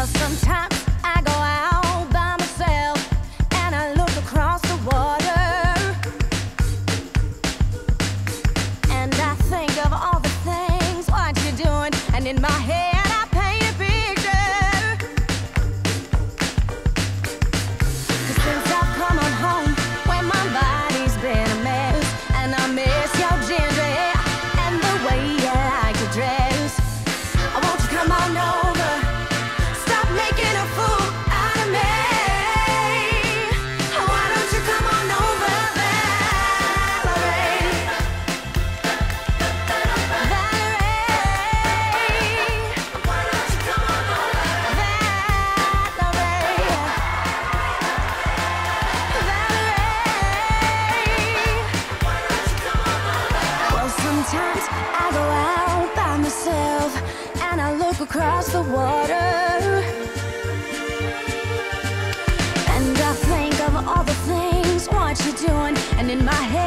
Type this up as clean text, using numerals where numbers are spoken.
sometimes I go out by myself and I look across the water, and I think of all the things what you're doing, and in my head I paint a picture. 'Cause since I've come on home, when my body's been a mess, and I miss your ginger hair and the way you like to dress. Won't you come on over? Stop making a fool out of me. Why don't you come on over, Valerie? Valerie, why don't you come on over, Valerie? Valerie, why don't you come on over? Well, sometimes I go out by myself and I look across the water, and I think of all the things what you're doing, and in my head